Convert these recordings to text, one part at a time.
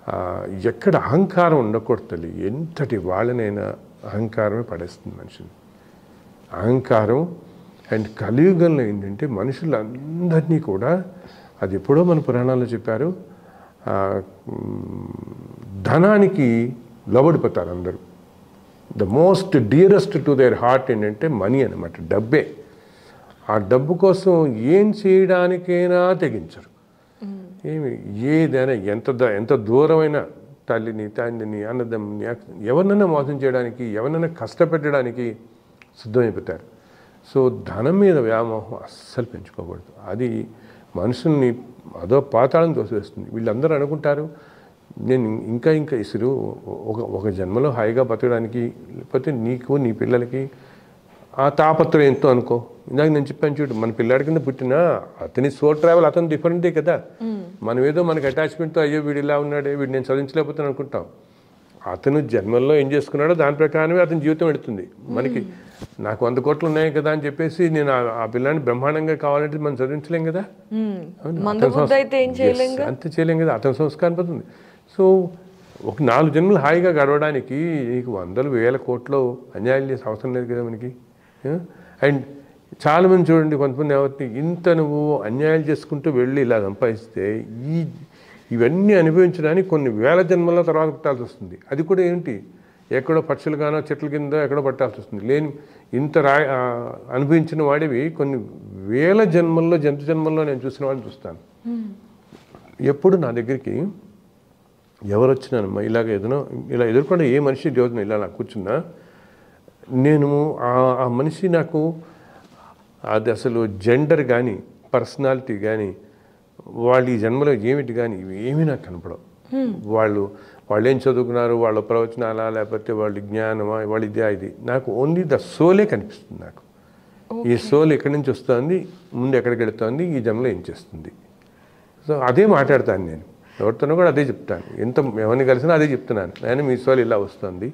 ఎక్కడ అహంకారం ఉండకూడదు తల్లి. ఎంతటి వాళ్ళనైనా అహంకారమే పడేస్తుంది మనిషిని. అహంకారం అండ్ కలియుగంలో ఏంటంటే మనుషులందరినీ కూడా, అది ఎప్పుడో మన పురాణాల్లో చెప్పారు, ధనానికి లోబడిపోతారు అందరూ. The most dearest to their heart ఏంటంటే మనీ అనమాట, డబ్బే. ఆ డబ్బు కోసం ఏం చేయడానికైనా తెగించరు. ఏదైనా ఎంత దూరమైన తల్లిని, తండ్రిని, అన్నదమ్ముని, ఎవరినైనా మోసం చేయడానికి, ఎవరినైనా కష్టపెట్టడానికి సిద్ధమైపోతారు. సో ధనం మీద వ్యామోహం అస్సలు పెంచుకోకూడదు. అది మనుషుల్ని అదో పాతాళం తోసేస్తుంది. వీళ్ళందరూ అనుకుంటారు నేను ఇంకా ఇసురు ఒక జన్మలో హాయిగా బతకడానికి, లేకపోతే నీకు నీ పిల్లలకి ఆ తాపత్రం ఎంతో అనుకో. ఇందాక నేను చెప్పాను చూడు, మన పిల్లాడి కింద పుట్టినా అతని సోల్ ట్రావెల్ అతను డిఫరెంటే కదా. మనం ఏదో మనకి అటాచ్మెంట్తో అయ్యో వీడు ఇలా ఉన్నాడే, వీడు నేను చదివించలేకపోతాను అనుకుంటాం. అతను జన్మల్లో ఏం చేసుకున్నాడో దాని ప్రకారమే అతని జీవితం పెడుతుంది. మనకి నాకు 100 కోట్లు ఉన్నాయి కదా అని చెప్పేసి నేను ఆ పిల్లాన్ని బ్రహ్మాండంగా కావాలంటే మనం చదివించలేం కదా, అంత చేయలేం కదా. అతని సంస్కారం పోతుంది. సో ఒక 4 జన్మలు హాయిగా గడవడానికి నీకు 100,000 కోట్లు అన్యాయం చేసే అవసరం లేదు కదా మనకి. అండ్ చాలామంది చూడండి, కొంతమంది ఎవరిని ఇంత నువ్వు అన్యాయాలు చేసుకుంటూ వెళ్ళి ఇలా సంపాదిస్తే ఇవన్నీ అనుభవించడానికి కొన్ని వేల జన్మల తర్వాత పట్టాల్సి వస్తుంది. అది కూడా ఏంటి, ఎక్కడో పక్షులుగానో చెట్ల కింద ఎక్కడో పట్టాల్సి వస్తుంది. లేని ఇంత అనుభవించిన వాడివి కొన్ని వేల జన్మల్లో, జంతు జన్మల్లో నేను చూసిన వాడిని చూస్తాను. ఎప్పుడు నా దగ్గరికి ఎవరు వచ్చినానమ్మా ఇలాగ ఏదైనా ఇలా ఎదుర్కొంటే, ఏ మనిషి రోజున ఇలా నాకు కూర్చున్నా, నేను ఆ మనిషి నాకు అది అసలు జెండర్ కానీ, పర్సనాలిటీ కానీ, వాళ్ళు ఈ జన్మలో ఏమిటి కానీ ఇవి ఏమీ నాకు కనపడవు. వాళ్ళు ఏం చదువుకున్నారు, వాళ్ళ ప్రవచనాలా, లేకపోతే వాళ్ళ జ్ఞానమా, వాళ్ళ ఇది నాకు ఓన్లీ ద సోలే కనిపిస్తుంది. నాకు ఈ సోల్ ఎక్కడి నుంచి వస్తుంది, ముందు ఎక్కడికి వెళుతుంది, ఈ జన్మలో ఏం చేస్తుంది. సో అదే మాట్లాడతాను నేను ఎవరితోనో కూడా అదే చెప్తాను. ఎవరిని కలిసినా అదే చెప్తున్నాను, నేను మీ సోల్ ఇలా వస్తుంది.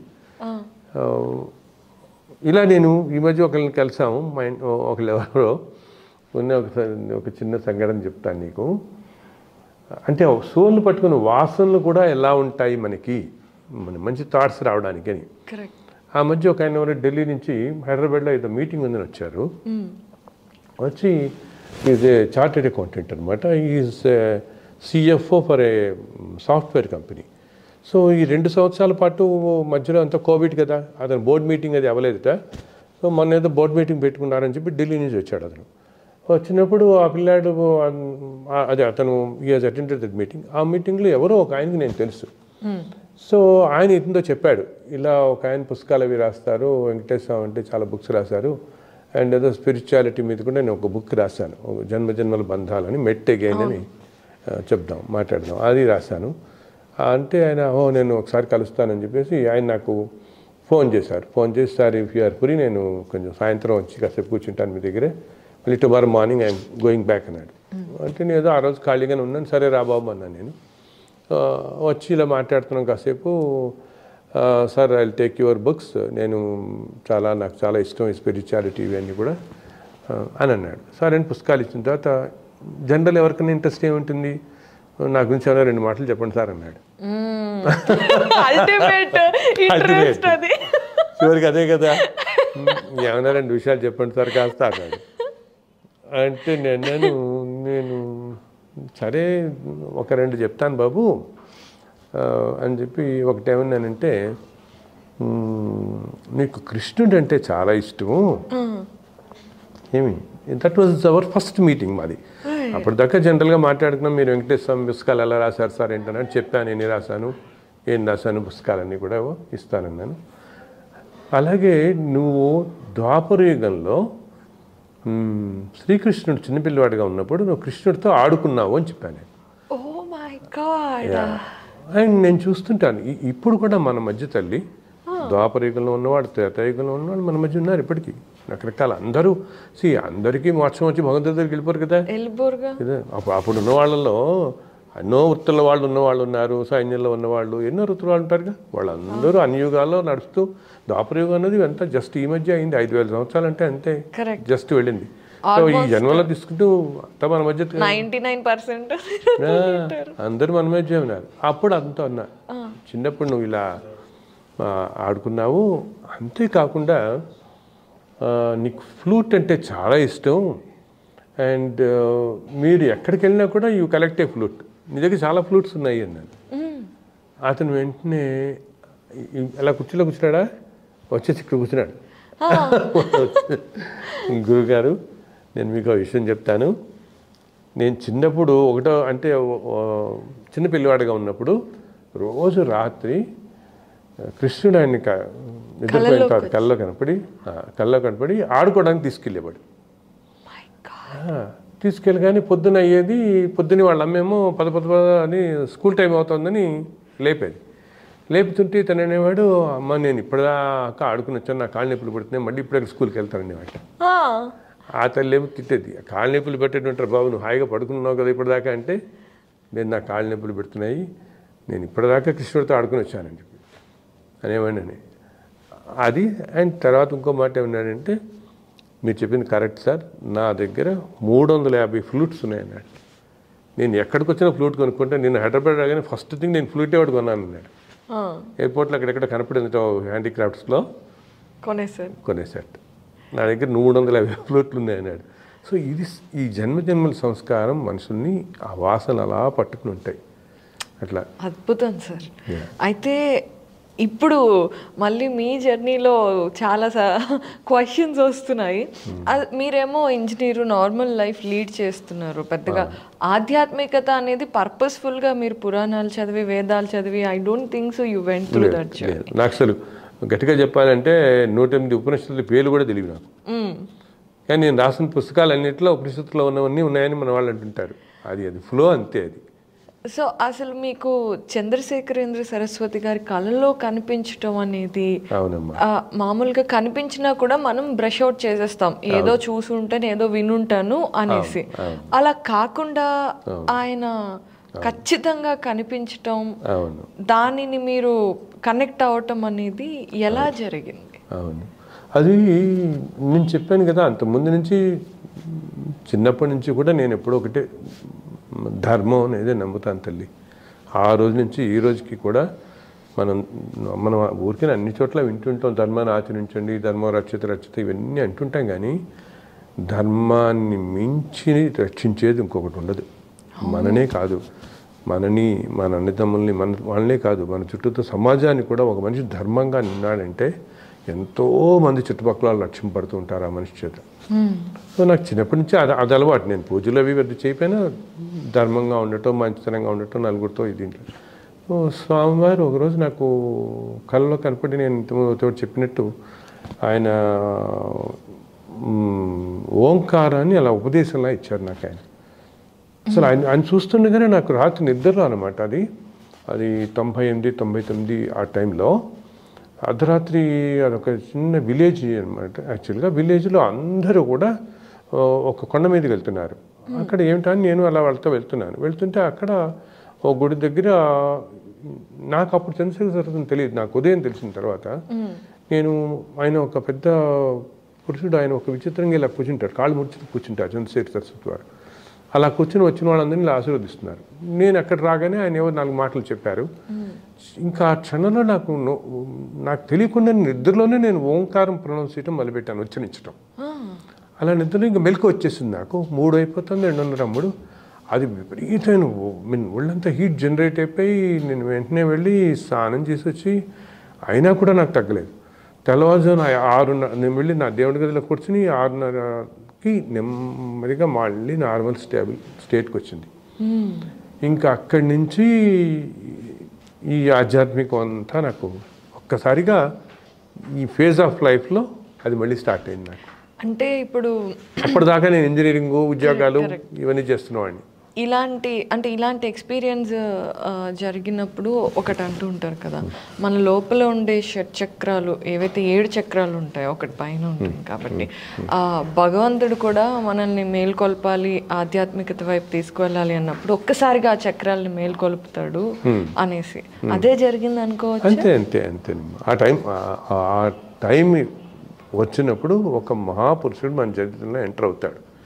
ఇలా నేను ఈ మధ్య ఒకరిని కలిసాము, ఒకళ్ళు ఎవరో ఉన్న ఒక చిన్న సంఘటన చెప్తాను నీకు. అంటే సోల్ని పట్టుకున్న వాసనలు కూడా ఎలా ఉంటాయి మనకి, మంచి థాట్స్ రావడానికి అని. ఆ మధ్య ఒక ఆయన ఎవరు ఢిల్లీ నుంచి హైదరాబాద్లో ఏదో మీటింగ్ ఉందని వచ్చారు. వచ్చి ఈజ్ ఏ చార్టెడ్ అకౌంటెంట్ అనమాట. Is CFO for a software company. So ఈ 2 సంవత్సరాల పాటు మధ్యలో అంతా కోవిడ్ కదా, అతను బోర్డ్ మీటింగ్ అది అవ్వలేదుట. సో మొన్న ఏదో బోర్డ్ మీటింగ్ పెట్టుకున్నారని చెప్పి ఢిల్లీ నుంచి వచ్చాడు. అతను వచ్చినప్పుడు ఆ పిల్లాడు అదే అతను ఈ హాజ్ అటెండెడ్ దట్ మీటింగ్. ఆ మీటింగ్లో ఎవరో ఒక ఆయనకి నేను తెలుసు. సో ఆయన ఇతనితో చెప్పాడు, ఇలా ఒక ఆయన పుస్తకాలు అవి రాస్తారు, వెంకటేశ్వర అంటే చాలా బుక్స్ రాశారు, అండ్ ఏదో స్పిరిచువాలిటీ మీద కూడా నేను ఒక బుక్ రాశాను, జన్మజన్మల బంధాలని, మెట్ అగైన్ అని మాట్లాడదాం, అది రాశాను. అంటే ఆయన నేను ఒకసారి కలుస్తానని చెప్పేసి ఆయన నాకు ఫోన్ చేశారు. ఫోన్ చేసి sir if you are free, నేను కొంచెం సాయంత్రం వచ్చి కాసేపు కూర్చుంటాను మీ దగ్గరే, మళ్ళీ tomorrow morning I'm going back అన్నాడు. అంటే నేను ఏదో ఆ రోజు ఖాళీగానే ఉన్నాను, సరే రాబాబు అన్నాను. నేను వచ్చి ఇలా కాసేపు, sir I will take your books, నాకు చాలా ఇష్టం ఈ స్పిరిచువాలిటీ ఇవన్నీ కూడా అని అన్నాడు. సార్ అని పుస్తకాలు ఇచ్చిన తర్వాత జనరల్ ఎవరికైనా ఇంట్రెస్ట్ ఏముంటుంది, నా గురించి ఏమైనా 2 మాటలు చెప్పండి సార్ అన్నాడు. చివరికి అదే కదా, ఏమైనా 2 విషయాలు చెప్పండి సార్ కాస్త అన్నాడు. అంటే నేను సరే ఒక 2 చెప్తాను బాబు అని చెప్పి, ఒకటేమన్నానంటే, నీకు కృష్ణుడు అంటే చాలా ఇష్టము. ఏమి, that was our first meeting మాది. అప్పటిదాకా జనరల్గా మాట్లాడుకున్నాం, మీరు వెంకటేశ్వర స్వామి పుస్తకాలు ఎలా రాశారు సార్ ఏంటన్నాడు. చెప్పాను, ఎన్ని రాశాను, ఏం రాశాను, పుస్తకాలన్నీ కూడా ఇస్తానన్నాను. అలాగే నువ్వు ద్వాపరయుగంలో శ్రీకృష్ణుడు చిన్నపిల్లవాడిగా ఉన్నప్పుడు నువ్వు కృష్ణుడితో ఆడుకున్నావు అని చెప్పాను. అండ్ నేను చూస్తుంటాను ఇప్పుడు కూడా మన మధ్య తల్లి, ద్వాపరయుగంలో ఉన్నవాడు, త్రేతాయుగంలో ఉన్నవాడు మన మధ్య ఉన్నారు ఇప్పటికీ. రకరకాల అందరూ అందరికీ మోక్షం వచ్చి భగవంతుడి దగ్గరికి వెళ్ళిపోరు కదా. అప్పుడు ఉన్న వాళ్ళలో ఎన్నో వృత్తుల వాళ్ళు ఉన్నవాళ్ళు ఉన్నారు, సైన్యంలో ఉన్నవాళ్ళు, ఎన్నో వృత్తుల వాళ్ళు ఉంటారు కదా. వాళ్ళందరూ అన్ని యుగాల్లో నడుస్తూ, ద్వాపరయుగం అనేది అంతా జస్ట్ ఈ మధ్య అయింది, 5,000 సంవత్సరాలు అంటే అంతే జస్ట్ వెళ్ళింది. సో ఈ జన్మలో తీసుకుంటూ అంతా మన మధ్య 99% అందరూ మన మధ్య ఉన్నారు. అప్పుడు అంతా అన్నా, చిన్నప్పుడు నువ్వు ఇలా ఆడుకున్నావు, అంతేకాకుండా నీకు ఫ్లూట్ అంటే చాలా ఇష్టం, అండ్ మీరు ఎక్కడికి వెళ్ళినా కూడా యూ కలెక్ట్ ఏ ఫ్లూట్, నీ దగ్గర చాలా ఫ్లూట్స్ ఉన్నాయి అన్నాను. అతను వెంటనే అలా కుర్చీలో కూర్చున్నాడా, వచ్చేసి ఇక్కడ కూర్చున్నాడు. గురుగారు, నేను మీకు విషయం చెప్తాను. నేను చిన్నప్పుడు అంటే చిన్న పిల్లవాడిగా ఉన్నప్పుడు రోజు రాత్రి కృష్ణుడు ఆయన్ని నిద్రపోయిన తర్వాత కల్లో కనపడి ఆడుకోవడానికి తీసుకెళ్ళేవాడు. తీసుకెళ్ళగానే పొద్దున అయ్యేది, పొద్దున వాళ్ళ అమ్మేమో పద అని స్కూల్ టైం అవుతుందని లేపేది. లేపుతుంటే తను అనేవాడు, అమ్మ నేను ఇప్పటిదాకా ఆడుకుని వచ్చాను, నా కాళ్ళు నొప్పులు పడుతున్నాయి, మళ్ళీ ఇప్పుడే స్కూల్కి వెళ్తాననేవాట. ఆ తల్లి ఏమో తిట్టేది, కాళ్ళు నొప్పులు పెట్టేటుంటారు బాబు, నువ్వు హాయిగా పడుకున్నావు కదా ఇప్పటిదాకా అంటే, నేను నా కాళ్ళు నొప్పులు పెడుతున్నాయి, నేను ఇప్పటిదాకా కృష్ణుడితో ఆడుకుని వచ్చానని చెప్పి అనేవాడిని. అది అండ్ తర్వాత ఇంకో మాట ఏమన్నాడంటే, మీరు చెప్పింది కరెక్ట్ సార్, నా దగ్గర 350 ఫ్లూట్స్ ఉన్నాయన్నాడు. నేను ఎక్కడికి వచ్చినా ఫ్లూట్ కొనుక్కుంటే, నేను హైదరాబాద్ రాగానే ఫస్ట్ థింగ్ నేను ఫ్లూటే ఒకటి కొన్నాను అన్నాడు. ఎయిర్పోర్ట్లో అక్కడెక్కడ కనపడింది హ్యాండీక్రాఫ్ట్స్లో కొనేసాడు. నా దగ్గర 350 ఫ్లూట్లు ఉన్నాయన్నాడు. సో ఇది ఈ జన్మజన్మల సంస్కారం మనుషుల్ని ఆ వాసన అలా పట్టుకుని ఉంటాయి. అట్లా అద్భుతం సార్. అయితే ఇప్పుడు మళ్ళీ మీ జర్నీలో చాలా క్వశ్చన్స్ వస్తున్నాయి. మీరేమో ఇంజనీరు, నార్మల్ లైఫ్ లీడ్ చేస్తున్నారు, పెద్దగా ఆధ్యాత్మికత అనేది పర్పస్ఫుల్గా మీరు పురాణాలు చదివి వేదాలు చదివి I don't think so you went through that journey. నాకు అసలు గట్టిగా చెప్పాలంటే 108 ఉపనిషత్తుల పేర్లు కూడా తెలియదు నాకు. కానీ నేను రాసిన పుస్తకాలన్నింటిలో ఉపనిషత్తులో ఉన్నవన్నీ ఉన్నాయని మన వాళ్ళు అంటుంటారు. అది ఫ్లో అంతే. అది సో అసలు మీకు చంద్రశేఖరేంద్ర సరస్వతి గారి కళలో కనిపించటం అనేది మామూలుగా కనిపించినా కూడా మనం బ్రష్ అవుట్ చేసేస్తాం, ఏదో చూసుంటాను ఏదో వినుంటాను అనేసి. అలా కాకుండా ఆయన ఖచ్చితంగా కనిపించటం, దానిని మీరు కనెక్ట్ అవ్వటం అనేది ఎలా జరిగింది? అవును, అది నేను చెప్పాను కదా, అంతకుముందు నుంచి చిన్నప్పటి నుంచి కూడా నేను ఎప్పుడో ఒకటే ధర్మం అనేది నమ్ముతాను తల్లి. ఆ రోజు నుంచి ఈ రోజుకి కూడా మనం ఊరికే అన్ని చోట్ల వింటుంటాం, ధర్మాన్ని ఆచరించండి, ధర్మం రక్షిత ఇవన్నీ అంటుంటాం. కానీ ధర్మాన్ని మించి రక్షించేది ఇంకొకటి ఉండదు. మననే కాదు, మన అన్నదమ్ముల్ని, వాళ్ళనే కాదు, మన చుట్టూతో సమాజాన్ని కూడా ఒక మనిషి ధర్మంగా నిన్నాడంటే ఎంతోమంది చుట్టుపక్కల లక్ష్యం పడుతూ ఉంటారు ఆ మనిషి చేత. సో నాకు చిన్నప్పటి నుంచి అది అలవాటు. నేను పూజలు అవి పెద్ద చేయకపోయినా ధర్మంగా ఉండటం, మంచితనంగా ఉండటం, నలుగురితో దీంట్లో. స్వామివారు ఒకరోజు నాకు కళ్ళలో కనపడి, నేను ఇంతకుముందు చెప్పినట్టు ఆయన ఓంకారాన్ని అలా ఉపదేశంలా ఇచ్చారు నాకు ఆయన. అసలు ఆయన చూస్తుండగానే నాకు రాత్రి నిద్రలో అనమాట. అది 98, 99 ఆ టైంలో అర్ధరాత్రి. అదొక చిన్న విలేజ్ అనమాట. యాక్చువల్గా విలేజ్లో అందరూ కూడా ఒక కొండ మీదకి వెళ్తున్నారు. అక్కడ ఏమిటని నేను అలా వాళ్ళతో వెళ్తుంటే అక్కడ ఒక గుడి దగ్గర, నాకు అప్పుడు చంద్రశేఖర సరస్వతి తెలియదు, నాకు ఉదయం తెలిసిన తర్వాత, నేను ఆయన ఒక పెద్ద పురుషుడు, ఆయన ఒక విచిత్రంగా ఇలా కూర్చుంటారు, కాళ్ళు ముడిచి కూర్చుంటారు చంద్రశేఖర సరస్వతి వారు. అలా కూర్చొని వచ్చిన వాళ్ళందరినీ ఇలా ఆశీర్వదిస్తున్నారు. నేను అక్కడ రాగానే ఆయన ఎవరు 4 మాటలు చెప్పారు. ఇంకా ఆ క్షణంలో నాకు తెలియకుండా నిద్రలోనే నేను ఓంకారం ప్రొనౌన్స్ చేయడం మొదలుపెట్టాను, ఉచ్చరించడం. అలా నిద్రలో ఇంకా మెలకు వచ్చేసింది నాకు. 3 అయిపోతుంది, 2:30. అది విపరీతమైన ఒళ్ళంతా హీట్ జనరేట్ అయిపోయి నేను వెంటనే వెళ్ళి స్నానం చేసి వచ్చి, అయినా కూడా నాకు తగ్గలేదు. తెల్లవారుజామున 6:30 నేను వెళ్ళి నా దేవుడి గదిలో కూర్చొని 6:30కి నెమ్మదిగా మళ్ళీ నార్మల్ స్టేట్కి వచ్చింది. ఇంకా అక్కడి నుంచి ఈ ఆధ్యాత్మికం అంతా నాకు ఒక్కసారిగా ఈ ఫేజ్ ఆఫ్ లైఫ్లో అది మళ్ళీ స్టార్ట్ అయింది నాకు. అంటే ఇప్పుడు అప్పటిదాకా నేను ఇంజనీరింగ్ ఉద్యోగాలు ఇవన్నీ చేస్తున్నవాడిని. ఇలాంటి ఎక్స్పీరియన్స్ జరిగినప్పుడు ఒకటి అంటూ ఉంటారు కదా, మన లోపల ఉండే షట్చక్రాలు ఏవైతే 7 చక్రాలు ఉంటాయో ఒకటి పైన ఉంటుంది కాబట్టి భగవంతుడు కూడా మనల్ని మేల్కొల్పాలి, ఆధ్యాత్మికత వైపు తీసుకువెళ్ళాలి అన్నప్పుడు ఒక్కసారిగా ఆ చక్రాలని మేల్కొల్పుతాడు అనేసి, అదే జరిగింది అనుకోవచ్చు. అంతే. ఆ టైం వచ్చినప్పుడు ఒక మహాపురుషుడు మన చరిత్రలో ఎంటర్ అవుతాడు.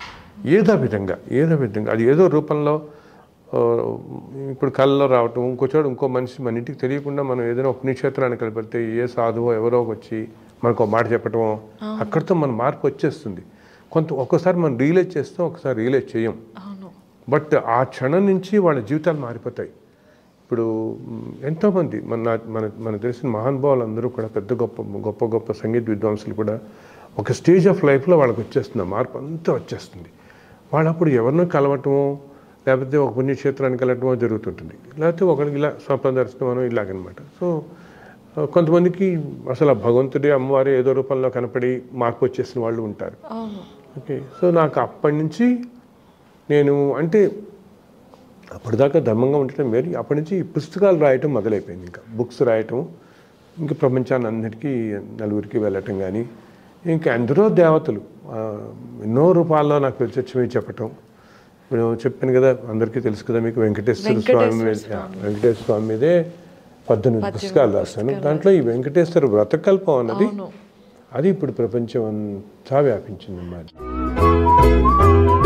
ఏదో విధంగా అది ఏదో రూపంలో ఇప్పుడు కళ్ళలో రావటం, ఇంకోచోట ఇంకో మనిషి మన ఇంటికి తెలియకుండా మనం ఏదైనా ఒక పుణ్యక్షేత్రానికి కలిపితే ఏ సాధువో ఎవరో వచ్చి మనకు మాట చెప్పటమో అక్కడితో మన మార్పు వచ్చేస్తుంది. ఒక్కోసారి మనం రియలైజ్ చేస్తాం, ఒకసారి రియలైజ్ చేయం. బట్ ఆ క్షణం నుంచి వాళ్ళ జీవితాలు మారిపోతాయి. ఇప్పుడు ఎంతోమంది మనకు తెలిసిన మహానుభావులు అందరూ కూడా పెద్ద గొప్ప సంగీత విద్వాంసులు కూడా ఒక స్టేజ్ ఆఫ్ లైఫ్లో వాళ్ళకి వచ్చేస్తుంది, మార్పు అంతా వచ్చేస్తుంది. వాళ్ళప్పుడు ఎవరినో కలవటమో లేకపోతే ఒక పుణ్యక్షేత్రానికి వెళ్ళటమో జరుగుతుంటుంది, లేకపోతే ఒకరికి ఇలా స్వప్న దర్శనం ఇలాగనమాట. సో కొంతమందికి అసలు ఆ భగవంతుడి అమ్మవారి ఏదో రూపంలో కనపడి మార్పు వచ్చేసిన వాళ్ళు ఉంటారు. ఓకే, సో నాకు అప్పటి నుంచి నేను అంటే అప్పటిదాకా ధర్మంగా ఉండటం వేరు, అప్పటి నుంచి పుస్తకాలు రాయటం మొదలైపోయింది. ఇంకా బుక్స్ రాయటం, ఇంకా ప్రపంచాన్ని అందరికీ నలుగురికి వెళ్ళటం, కానీ ఇంకా అందరూ దేవతలు ఎన్నో రూపాల్లో నాకు ప్రత్యక్షమై చెప్పటం. నేను చెప్పాను కదా, అందరికీ తెలుసు కదా మీకు, వెంకటేశ్వర స్వామి మీదే 18 పుస్తకాలు రాస్తాను. దాంట్లో ఈ వెంకటేశ్వర వ్రతకల్పం అన్నది అది ఇప్పుడు ప్రపంచం అంతా వ్యాపించింది అన్నమాట.